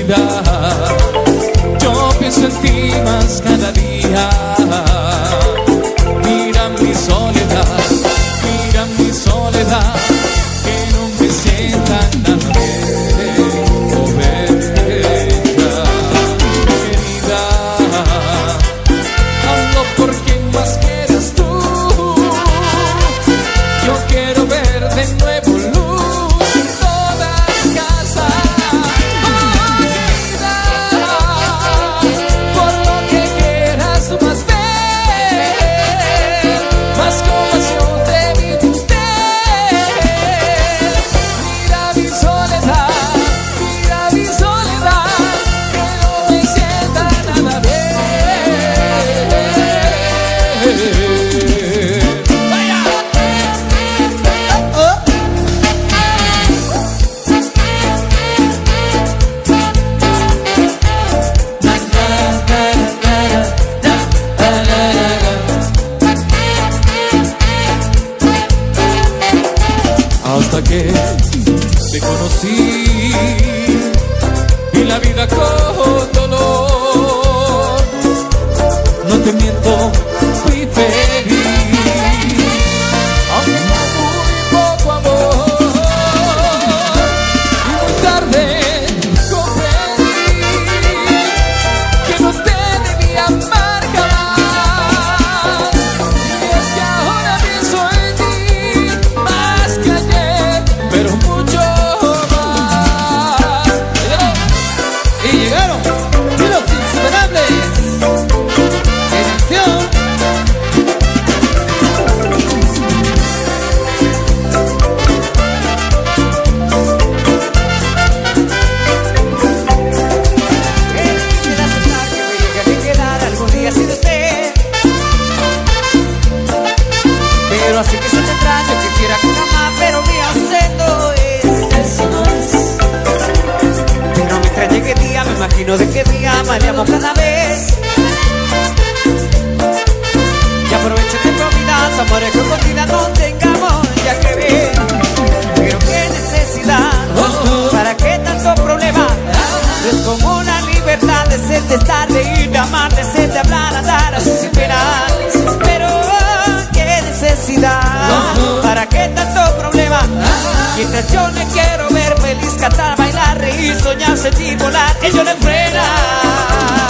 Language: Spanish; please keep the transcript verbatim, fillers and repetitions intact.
vida. Yo pienso en ti más cada día. Mira mi soledad, mira mi soledad, que no me sienta nada bien. Oh, venga, querida, hazlo por quien más quieras tú. Yo quiero ver de nuevo luz en toda la casa. Oh, querida, por lo que quieras más ver, más compasión de mi usted. Mira mi soledad, mira mi soledad, que no me sienta nada bien. ¡Vaya! Oh. Hasta que te conocí y la vida con dolor, no te miento, fui feliz, aunque con muy poco amor. Y muy tarde comprendí que no te debía amar jamás. Y es que ahora pienso en ti más que ayer, pero mucho más. Y llegaron los insuperables. Edición. Quisiera aceptar que me llegue a quedar algún día sin usted, pero así que se tendrá. Yo quisiera que jamás, pero mi acento es, eso no es. Pero mientras llegue el día, me imagino de qué día amaremos cada vez. Y aprovecho que por vida, amores que con vida no tengamos ya que ver. Pero qué necesidad, para qué tanto problema. No es como una libertad de ser, de estar, de ir, de amar, de ser, de hablar, andar así sin pena. Pero qué necesidad, para qué tanto problema. Mientras yo le quiero ver feliz, cantar, bailar, reír, soñar, sentir, volar, ello le frena.